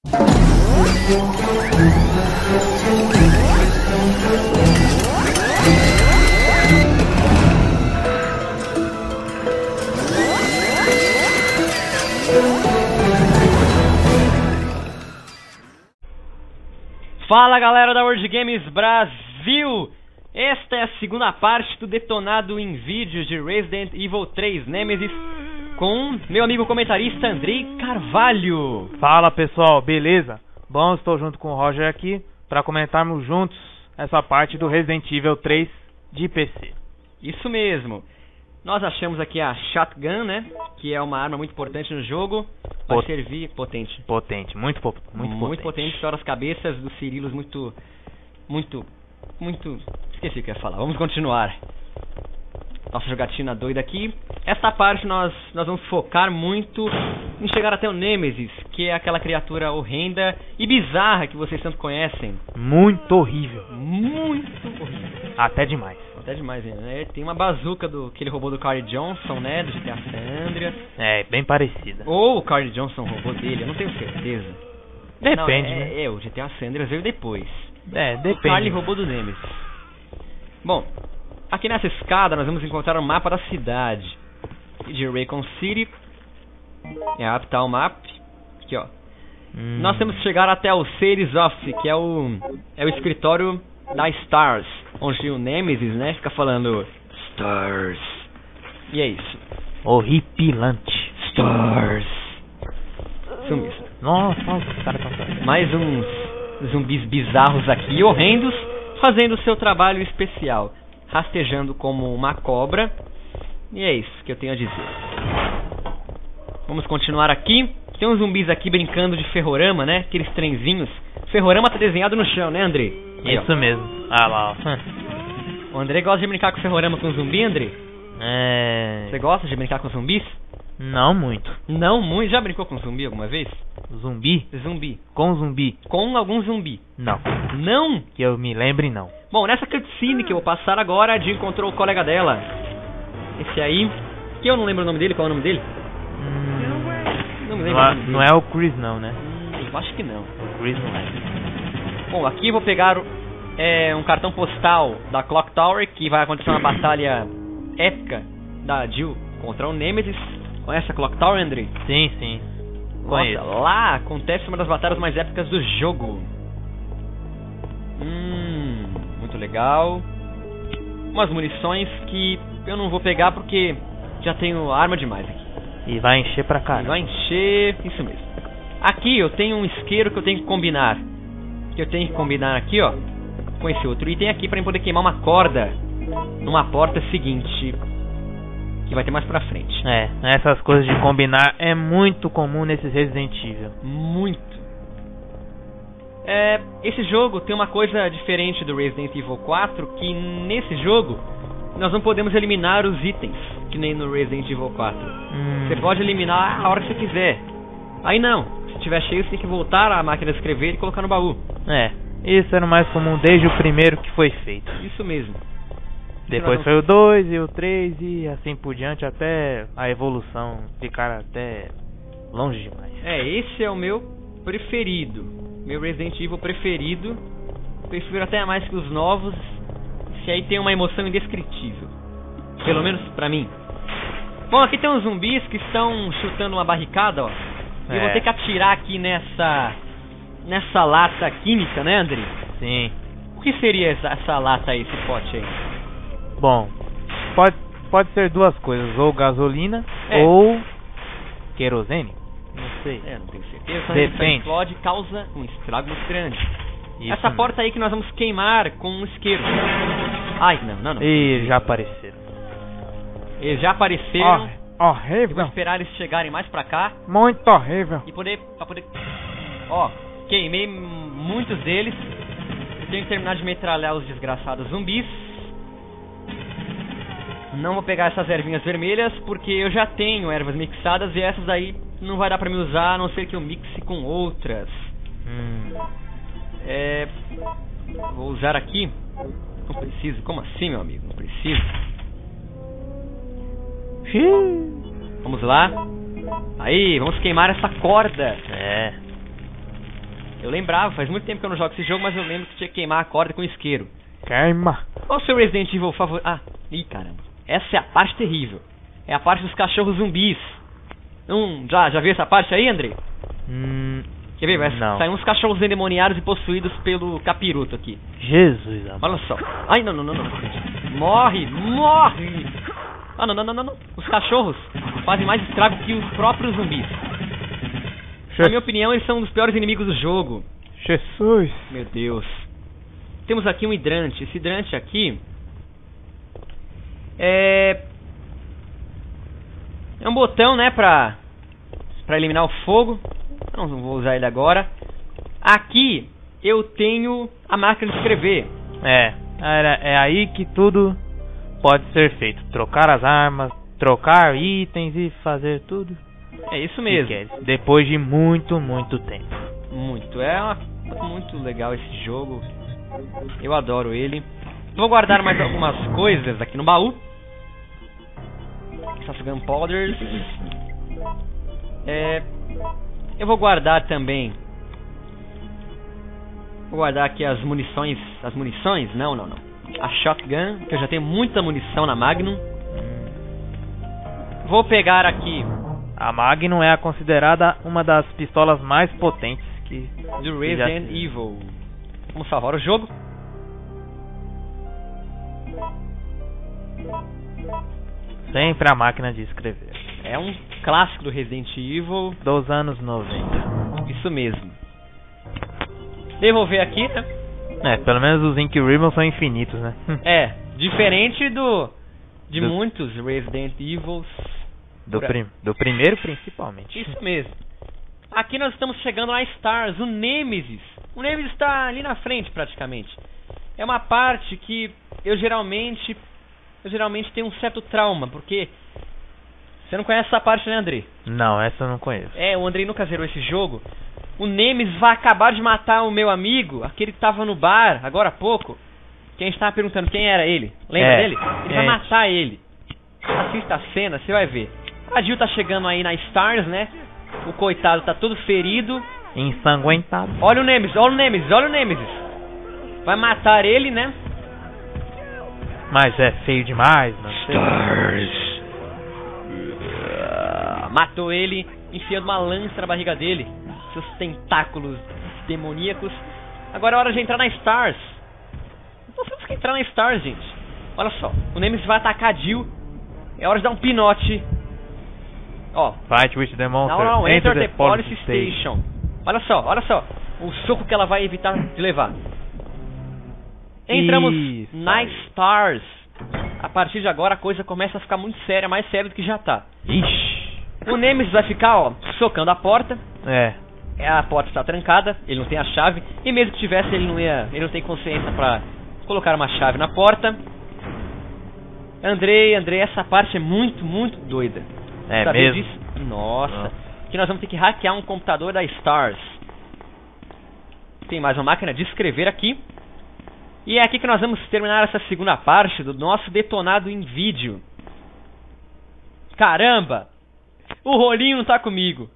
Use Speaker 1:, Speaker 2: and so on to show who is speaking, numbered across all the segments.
Speaker 1: Fala galera da World Games Brasil! Esta é a segunda parte do detonado em vídeo de Resident Evil 3 Nemesis com meu amigo comentarista Andrei Carvalho.
Speaker 2: Fala pessoal, beleza? Bom, estou junto com o Roger aqui para comentarmos juntos essa parte do Resident Evil 3 de PC.
Speaker 1: Isso mesmo. Nós achamos aqui a Shotgun, né? Que é uma arma muito importante no jogo. Vai servir... Potente.
Speaker 2: Potente, muito
Speaker 1: potente. Estoura as cabeças dos Cirilos muito... Esqueci o que eu ia falar. Vamos continuar. Nossa jogatina doida aqui. Essa parte nós vamos focar muito em chegar até o Nemesis, que é aquela criatura horrenda e bizarra que vocês tanto conhecem.
Speaker 2: Muito horrível.
Speaker 1: Muito horrível.
Speaker 2: Até demais.
Speaker 1: Até demais, né? Tem uma bazuca que ele roubou do Carl Johnson, né? Do GTA San Andreas.
Speaker 2: É, bem parecida.
Speaker 1: Ou o Carl Johnson roubou dele, eu não tenho certeza.
Speaker 2: Depende,
Speaker 1: não,
Speaker 2: né?
Speaker 1: O GTA San Andreas veio depois.
Speaker 2: Depende.
Speaker 1: O Carl roubou do Nemesis. Bom, aqui nessa escada nós vamos encontrar um mapa da cidade de Raccoon City. É a Uptown Map. Aqui, ó. Nós temos que chegar até o City's Office, que é o escritório da STARS, onde o Nemesis, né, fica falando STARS. E é isso.
Speaker 2: Horripilante.
Speaker 1: STARS. Sumiço.
Speaker 2: Nossa, os caras estão...
Speaker 1: Mais uns zumbis bizarros aqui, horrendos, fazendo o seu trabalho especial, rastejando como uma cobra. E é isso que eu tenho a dizer. Vamos continuar aqui. Tem uns zumbis aqui brincando de ferrorama, né? Aqueles trenzinhos. Ferrorama tá desenhado no chão, né, André? Aí,
Speaker 2: isso mesmo. Ah lá, ó.
Speaker 1: O André gosta de brincar com ferrorama com zumbi, André? Você gosta de brincar com zumbis?
Speaker 2: Não muito.
Speaker 1: Não muito? Já brincou com zumbi alguma vez?
Speaker 2: Zumbi?
Speaker 1: Zumbi.
Speaker 2: Com zumbi?
Speaker 1: Com algum zumbi.
Speaker 2: Não.
Speaker 1: Não?
Speaker 2: Que eu me lembre, não.
Speaker 1: Bom, nessa cutscene que eu vou passar agora, a Jill encontrou o colega dela. Esse aí, que eu não lembro o nome dele. Qual é o nome dele? Não me lembro o nome dele.
Speaker 2: Não é o Chris não, né?
Speaker 1: Eu acho que não.
Speaker 2: O Chris não é.
Speaker 1: Bom, aqui eu vou pegar um cartão postal da Clock Tower, que vai acontecer uma batalha épica da Jill contra o Nemesis. Conhece a Clock Tower, André?
Speaker 2: Sim, sim.
Speaker 1: Nossa, lá acontece uma das batalhas mais épicas do jogo. Muito legal. Umas munições que eu não vou pegar porque já tenho arma demais aqui.
Speaker 2: E vai encher pra cá.
Speaker 1: Vai encher, isso mesmo. Aqui eu tenho um isqueiro que eu tenho que combinar. Que eu tenho que combinar aqui, ó, com esse outro item aqui pra eu poder queimar uma corda numa porta seguinte, que vai ter mais pra frente.
Speaker 2: Essas coisas de combinar é muito comum nesses Resident Evil.
Speaker 1: Muito. Esse jogo tem uma coisa diferente do Resident Evil 4, que nesse jogo nós não podemos eliminar os itens, que nem no Resident Evil 4. Você pode eliminar a hora que você quiser. Aí não, se tiver cheio você tem que voltar à máquina de escrever e colocar no baú.
Speaker 2: Isso era o mais comum desde o primeiro que foi feito.
Speaker 1: Isso mesmo.
Speaker 2: Depois foi o 2 e o 3 e assim por diante até a evolução ficar até longe demais.
Speaker 1: Esse é o meu preferido. Meu Resident Evil preferido. Prefiro até mais que os novos. Esse aí tem uma emoção indescritível. Pelo menos pra mim. Bom, aqui tem uns zumbis que estão chutando uma barricada, ó. Eu vou ter que atirar aqui nessa lata química, né, André?
Speaker 2: Sim.
Speaker 1: O que seria essa lata aí, esse pote aí?
Speaker 2: Bom, pode ser duas coisas, ou gasolina ou querosene. Não sei.
Speaker 1: Não tenho certeza.
Speaker 2: Depende.
Speaker 1: Explode e causa um estrago muito grande.
Speaker 2: Isso
Speaker 1: essa
Speaker 2: mesmo.
Speaker 1: porta aí que nós vamos queimar com um isqueiro. Ai, não.
Speaker 2: E já apareceram.
Speaker 1: Eles já apareceram.
Speaker 2: Horrível.
Speaker 1: Eu vou esperar eles chegarem mais pra cá.
Speaker 2: Muito horrível.
Speaker 1: E pra poder... Ó, queimei muitos deles. Eu tenho que terminar de metralhar os desgraçados zumbis. Não vou pegar essas ervinhas vermelhas, porque eu já tenho ervas mixadas e essas aí não vai dar pra me usar, a não ser que eu mixe com outras. Vou usar aqui. Não preciso. Como assim, meu amigo? Não preciso. Vamos lá. Aí, vamos queimar essa corda. Eu lembrava, faz muito tempo que eu não jogo esse jogo, mas eu lembro que tinha que queimar a corda com isqueiro.
Speaker 2: Queima.
Speaker 1: Qual o seu Resident Evil favorito? Ah, ih, caramba. Essa é a parte terrível. É a parte dos cachorros zumbis. Já viu essa parte aí, André? Quer ver? Vai sair uns cachorros endemoniados e possuídos pelo capiroto aqui.
Speaker 2: Jesus, amor.
Speaker 1: Olha só. Ai, não. Morre. Ah, não. Os cachorros fazem mais estrago que os próprios zumbis. Na minha opinião, eles são um dos piores inimigos do jogo.
Speaker 2: Jesus.
Speaker 1: Meu Deus. Temos aqui um hidrante. Esse hidrante aqui é um botão, né, pra eliminar o fogo. Não vou usar ele agora. Aqui eu tenho a máquina de escrever.
Speaker 2: É aí que tudo pode ser feito. Trocar as armas, trocar itens e fazer tudo.
Speaker 1: É isso mesmo.
Speaker 2: Depois de muito tempo.
Speaker 1: Muito. Muito legal esse jogo. Eu adoro ele. Vou guardar mais algumas coisas aqui no baú. Essas gunpowders. Eu vou guardar também. Vou guardar aqui as munições. As munições? Não. A shotgun, que eu já tenho muita munição na Magnum. Vou pegar aqui.
Speaker 2: A Magnum é considerada uma das pistolas mais potentes
Speaker 1: do Resident Evil. Vamos salvar o jogo.
Speaker 2: Sempre a máquina de escrever.
Speaker 1: É um clássico do Resident Evil
Speaker 2: dos anos 90.
Speaker 1: Isso mesmo. Devolver aqui, né?
Speaker 2: Pelo menos os Ink Ribbons são infinitos, né?
Speaker 1: Diferente de muitos Resident Evils.
Speaker 2: Do primeiro principalmente.
Speaker 1: Isso mesmo. Aqui nós estamos chegando na Stars, o Nemesis. O Nemesis está ali na frente praticamente. É uma parte que eu geralmente tenho um certo trauma, porque você não conhece essa parte, né, André?
Speaker 2: Não, essa eu não conheço.
Speaker 1: O André nunca zerou esse jogo. O Nemesis vai acabar de matar o meu amigo, aquele que estava no bar agora há pouco. Que a gente estava perguntando quem era ele. Lembra dele? Ele vai matar ele. Assista a cena, você vai ver. A Jill tá chegando aí na Stars, né? O coitado tá todo ferido,
Speaker 2: ensanguentado.
Speaker 1: Olha o Nemesis. Vai matar ele, né?
Speaker 2: Mas é feio demais, não sei.
Speaker 1: Stars. Matou ele, enfiando uma lança na barriga dele. Seus tentáculos demoníacos. Agora é hora de entrar na Stars. Nós temos que entrar na Stars, gente. Olha só, o Nemesis vai atacar a Jill. É hora de dar um pinote.
Speaker 2: Fight with the monster.
Speaker 1: Não, enter the police station. Olha só. O soco que ela vai evitar de levar. Entramos na Stars. A partir de agora a coisa começa a ficar muito séria, mais séria do que já tá.
Speaker 2: Ixi.
Speaker 1: O Nemesis vai ficar, socando a porta. A porta está trancada, ele não tem a chave. E mesmo que tivesse, ele não tem consciência pra colocar uma chave na porta. Andrei, essa parte é muito doida.
Speaker 2: Mesmo?
Speaker 1: Disso? Nossa. Que nós vamos ter que hackear um computador da Stars. Tem mais uma máquina de escrever aqui. E é aqui que nós vamos terminar essa segunda parte do nosso detonado em vídeo. Caramba! O rolinho não tá comigo.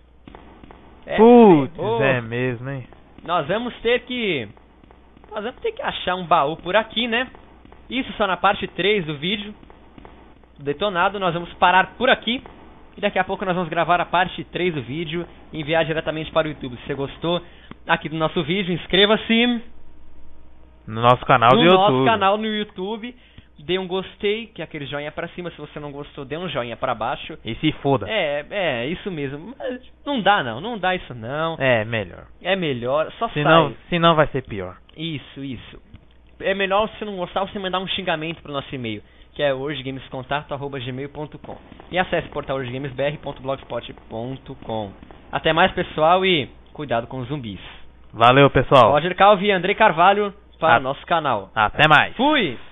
Speaker 2: É mesmo, hein?
Speaker 1: Nós vamos ter que achar um baú por aqui, né? Isso só na parte 3 do vídeo. Detonado, nós vamos parar por aqui. E daqui a pouco nós vamos gravar a parte 3 do vídeo e enviar diretamente para o YouTube. Se você gostou aqui do nosso vídeo, inscreva-se
Speaker 2: no nosso canal
Speaker 1: no YouTube. Dê um gostei, que é aquele joinha pra cima. Se você não gostou, dê um joinha pra baixo.
Speaker 2: E se foda.
Speaker 1: Isso mesmo. Mas não dá isso não.
Speaker 2: É melhor.
Speaker 1: Só
Speaker 2: senão vai ser pior.
Speaker 1: Isso. É melhor, se não gostar, você mandar um xingamento pro nosso e-mail, que é hojegamescontato@gmail.com. E acesse portalhojegamesbr.blogspot.com. Até mais, pessoal, e cuidado com os zumbis.
Speaker 2: Valeu, pessoal.
Speaker 1: Roger Calvi e André Carvalho para o nosso canal.
Speaker 2: Até mais.
Speaker 1: Fui!